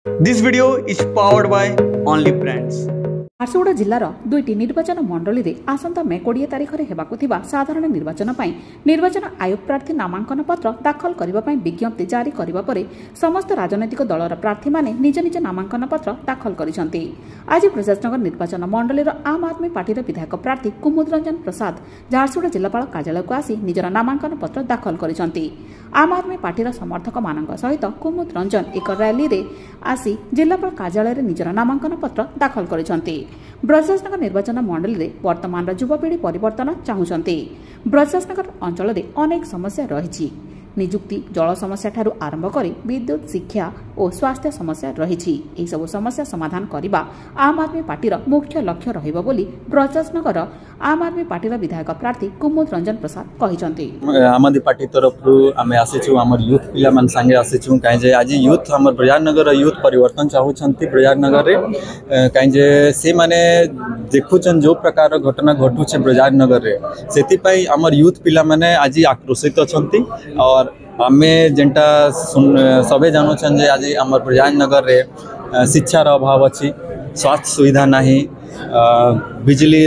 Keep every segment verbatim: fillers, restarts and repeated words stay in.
This video is powered by Only Brands. Jharsuguda ଜିଲ୍ଲାର ଦୁଇଟି ନିର୍ବାଚନ ମଣ୍ଡଳୀରେ ଆସନ୍ତା ମେ କୋଡ଼ିଏ ତାରିଖରେ ହେବାକୁ ଥିବା ସାଧାରଣ ନିର୍ବାଚନ ପାଇଁ ନିର୍ବାଚନ ଆୟୋଗ ପ୍ରାର୍ଥୀ ନାମାଙ୍କନ ପତ୍ର ଦାଖଲ କରିବା ପାଇଁ ବିଜ୍ଞପ୍ତି ଜାରି କରିବା ପରେ ସମସ୍ତ ରାଜନୈତିକ ଦଳର ପ୍ରାର୍ଥୀମାନେ ନିଜ ନିଜ ନାମାଙ୍କନ ପତ୍ର ଦାଖଲ କରିଛନ୍ତି। ଆଜି ବ୍ରଜରାଜନଗର ନିର୍ବାଚନ ମଣ୍ଡଳୀର ଆମ୍ ଆଦମୀ ପାର୍ଟିର ବିଧାୟକ ପ୍ରାର୍ଥୀ କୁମୁଦ ରଞ୍ଜନ ପ୍ରସାଦ ଝାରସୁଗୁଡ଼ା ଜିଲ୍ଲାପାଳ କାର୍ଯ୍ୟାଳୟକୁ ଆସି ନିଜର ନାମାଙ୍କନ ପତ୍ର ଦାଖଲ କରିଛନ୍ତି। ଆମ୍ ଆଦମୀ ପାର୍ଟିର ସମର୍ଥକମାନଙ୍କ ସହିତ କୁମୁଦ ରଞ୍ଜନ ଏକ ରାଲିରେ ଆସି ଜିଲ୍ଲାପାଳ କାର୍ଯ୍ୟାଳୟରେ ନିଜର ନାମାଙ୍କନ ପତ୍ର ଦାଖଲ କରିଛନ୍ତି। ବ୍ରଜରାଜନଗର ନିର୍ବାଚନ ମଣ୍ଡଳୀରେ ବର୍ତ୍ତମାନର ଯୁବପିଢ଼ି ପରିବର୍ତ୍ତନ ଚାହୁଁଛନ୍ତି। ବ୍ରଜରାଜନଗର ଅଞ୍ଚଳରେ ଅନେକ ସମସ୍ୟା ରହିଛି। ନିଯୁକ୍ତି, ଜଳ ସମସ୍ୟା ଠାରୁ ଆରମ୍ଭ କରି ବିଦ୍ୟୁତ୍, ଶିକ୍ଷା ଓ ସ୍ୱାସ୍ଥ୍ୟ ସମସ୍ୟା ରହିଛି। ଏହିସବୁ ସମସ୍ୟା ସମାଧାନ କରିବା ଆମ୍ ଆଦମୀ ପାର୍ଟିର ମୁଖ୍ୟ ଲକ୍ଷ୍ୟ ରହିବ ବୋଲି ବ୍ରଜରାଜନଗର ଆମ୍ ଆଦମୀ ପାର୍ଟିର ବିଧାୟକ ପ୍ରାର୍ଥୀ କୁମୁଦ ରଞ୍ଜନ ପ୍ରସାଦ କହିଛନ୍ତି। आम आदमी पार्टी तरफ आम आसीचु आम यूथ पिला मान संगे आसीचु कहीं आज यूथ आम ब्रजराजनगर यूथ परिवर्तन चाहूँगी ब्रजराजनगर में कहीं से माने देखुचन जो प्रकार घटना घटुचे ब्रजराजनगर से आम यूथ पिला माने आज आक्रोशित अच्छा और आम जेनटा सबे जानून जे आज आम ब्रजराजनगर में शिक्षार अभाव अच्छी, स्वास्थ्य सुविधा नहीं, बिजली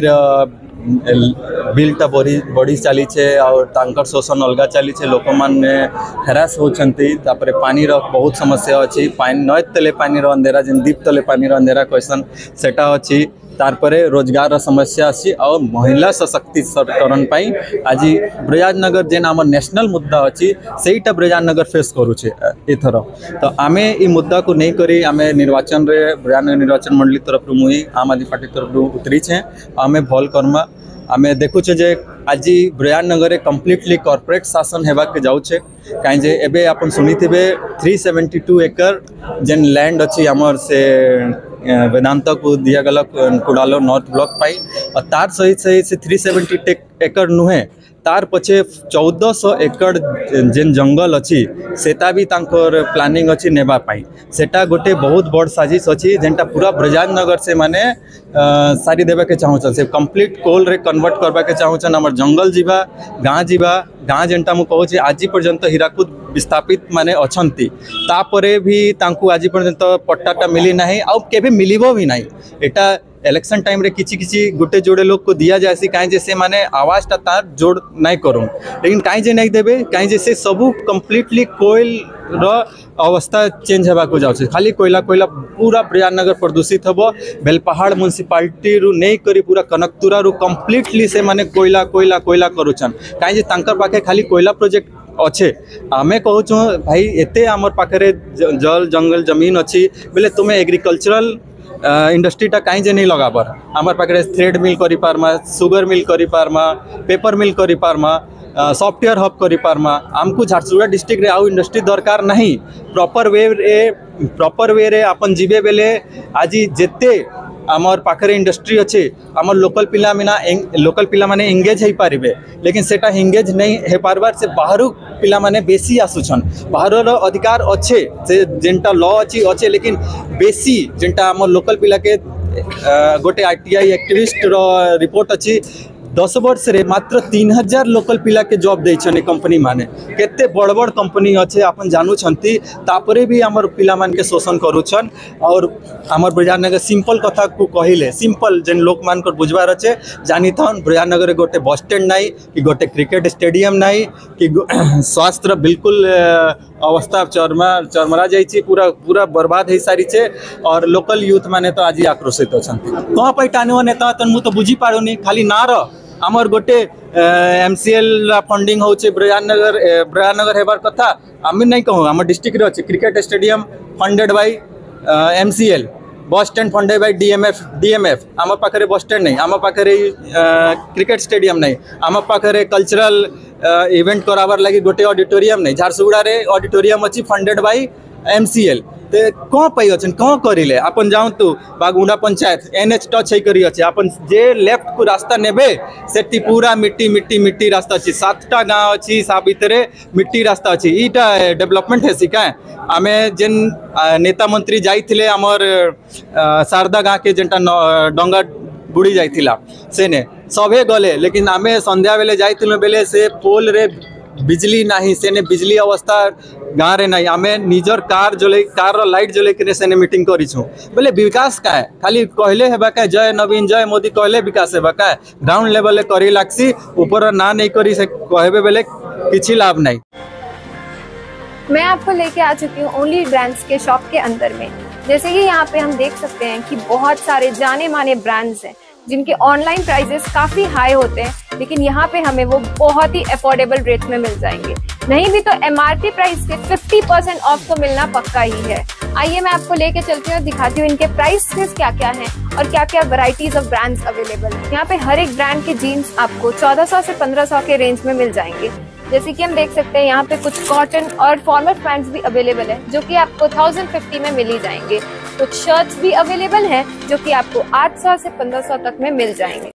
बिलटा बढ़ी बढ़ी चली और शोषण अलग चली लोक मैंने हेरास होती पानी बहुत समस्या अच्छी नए तले पानी अंधेरा जेन दीप तले पानी अंधेरा क्वेश्चन सेटा अच्छी तारपरे रोजगार समस्या अच्छी और महिला सशक्तिकरण आज ब्रजराजनगर जेन आम नेशनल मुद्दा अच्छी सेटा ब्रजराजनगर फेस करुचे एथर तो आम ये मुद्दा को नहीं करी आम निर्वाचन रे ब्रजराजनगर निर्वाचन मंडली तरफ मुई आम आदमी पार्टी तरफ उतरी छे आम भल कर्मा आम देखुचे जे आज ब्रजराजनगर कम्प्लीटली कॉर्पोरेट शासन हेबाके जाउछे कहीं जे एबे आपन सुनी थे थ्री सेवेन्टी टू एकर जेन लैंड अच्छी आमर से वेदांत को दिया गला कुड़ालो नॉर्थ ब्लॉक पाई और तार सहित सहित से थ्री सेवेन्टी एकर नुहे तार पछे चौदह सौ एकड़ जेन जंगल अच्छी सेटा भी तांकर प्लानिंग अच्छी नेबा पाई सेटा गोटे बहुत बड़ साजिश अच्छी जेनटा पूरा ब्रजराजनगर से माने सारी देवा के चाहूँ से कंप्लीट कोल रे कन्वर्ट करवा के चाहूँ आम जंगल जीवा गाँ जीवा गाँ जेनटा मु कहूँ आज पर्यंत हीराकुद विस्थापित माने अच्छी तापरे भी तांकु आज पर्यंत पट्टाटा मिली ना आउ केबे मिलिबो भी नहीं एटा इलेक्शन टाइम रे किछि किछि गोटे जोड़े लोग को दिया जाए कहीं जे से माने आवाजटा तार जोड़ नहीं करूँ लेकिन कहीं जे नहीं देबे कहीं जे से सबू कम्प्लीटली कोयल रो अवस्था चेंज होगा को जाउछे खाली कोयला कोयला पूरा ब्रजराजनगर प्रदूषित हम बेलपहाड़ म्युनिसिपालिटी रु नहीं करी पूरा कनकतुरा रु कम्प्लीटली से माने कोयला कोयला कोयला करुछन कहीं जे तांकर पाखे खाली कोयला प्रोजेक्ट अच्छे आमे कहूँ भाई एते आमर पाखे जल जंगल जमीन अच्छी बोले तुम्हें एग्रीकल्चरल इंडस्ट्रीटा कहीं जे नहीं लगाबर आमर पाखे थ्रेड मिल करी पारमा, सुगर मिल करी पारमा, पेपर मिल करी पारमा, सॉफ्टवेयर हब करी पारमा आमको झारसुगुड़ा डिस्ट्रिक्ट रे आउ इंडस्ट्री दरकार नहीं प्रॉपर वे रे प्रॉपर वे रे अपन जीवे बेले आज जेते आमर पाखे इंडस्ट्री अच्छे आमर लोकल पिला मिना लोकल पिला माने एंगेज हो पारे लेकिन सेटा एंगेज नहीं हो पारबार से बाहर पिला माने बेसी आसुछन बाहर अधिकार अच्छे से जेनटा लॉ अच्छी अच्छे लेकिन बेसी जेनटा आमर लोकल पिला के गोटे आईटीआई एक्टिविस्ट रो रिपोर्ट अच्छी दस वर्ष रे मात्र तीन हजार लोकल पिला के जॉब देछन कंपनी माने केते बड़ बड़ कंपनी अच्छे आपन जानू छंती तापरे भी आमर पिला मान के शोषण करूछन और आमर ब्रजराजनगर सिंपल कथा को कहिले सिंपल जेन लोक मान कर बुझबार अच्छे जानी थन ब्रजराजनगर गोटे बस स्टैंड नहीं कि गोटे क्रिकेट स्टेडियम नहीं कि स्वास्थ्य बिल्कुल अवस्था चरमा चरमरा जाइए पूरा पूरा बर्बाद हो सारी छे और लोकल यूथ माने तो आज आक्रोशित अच्छा कहाँ पे टाणुआ नेता तो मुझे तो बुझी पारुनी खाली ना र आमर गोटे एमसीएल फंडिंग होचे ब्रजराजनगर ब्रजराजनगर हेबार कथा आम नहीं कहूँ आम डिस्ट्रिक्ट रे अच्छे cricket stadium funded by MCL bus stand funded by DMF DMF आम पाखे बस स्टैंड नहीं आम पाखे क्रिकेट स्टेडियम नहीं आम पाखे कल्चरल इवेंट कराबार लगी गोटे ऑडिटोरियम नहीं झारसुगुड़ा रे ऑडिटोरियम अच्छी फंडेड बाय एमसीएल ते कौन पाई अच्छे कौन करें आपन जाऊँ तो बागुंडा पंचायत एनएच टच होकर अच्छे आपन जे लेफ्ट को रास्ता नेबे से पूरा मिट्टी मिट्टी मिट्टी रास्ता अच्छी सातटा गाँव अच्छी सा भितर मिट्टी रास्ता अच्छी ईटा डेवलपमेंट है सिका आम जेन नेता मंत्री जाइए आमर शारदा गाँव के जेनटा डंगा बुड़ी जाइथिला सेने सभे गले लेकिन आम संध्या बेले जाइथिलु बेले से पोल रे बिजली नहीं सेने बिजली अवस्था गाँव रे नहीं आमे निजर कार जले कार रो लाइट जले किने सेने मीटिंग करिछु बोले विकास का है खाली कहले हेबा का जय नवीन जय मोदी कहले विकास हेबा का ग्राउंड लेवल करी लागसी ऊपर ना नहीं करी से कहबे बेले किछि लाभ नहीं। मैं आपको लेके आ चुकी हूँ ओनली ब्रांड्स के शॉप के अंदर में। जैसे कि यहाँ पे हम देख सकते हैं कि बहुत सारे जाने माने ब्रांड्स हैं जिनके ऑनलाइन प्राइसेस काफी हाई होते हैं, लेकिन यहाँ पे हमें वो बहुत ही अफोर्डेबल रेट में मिल जाएंगे। नहीं भी तो एमआरपी प्राइस के पचास परसेंट ऑफ तो मिलना पक्का ही है। आइए मैं आपको लेके चलती हूँ और दिखाती हूँ इनके प्राइसेस क्या क्या हैं और क्या क्या वैरायटीज ऑफ ब्रांड्स अवेलेबल है। यहाँ पे हर एक ब्रांड के जीन्स आपको चौदह सौ से पंद्रह सौ के रेंज में मिल जाएंगे। जैसे कि हम देख सकते हैं यहाँ पे कुछ कॉटन और फॉर्मल पैंट्स भी अवेलेबल है जो कि आपको थाउजेंड फिफ्टी में मिल ही जाएंगे। कुछ शर्ट्स भी अवेलेबल हैं जो कि आपको आठ सौ से पंद्रह सौ तक में मिल जाएंगे।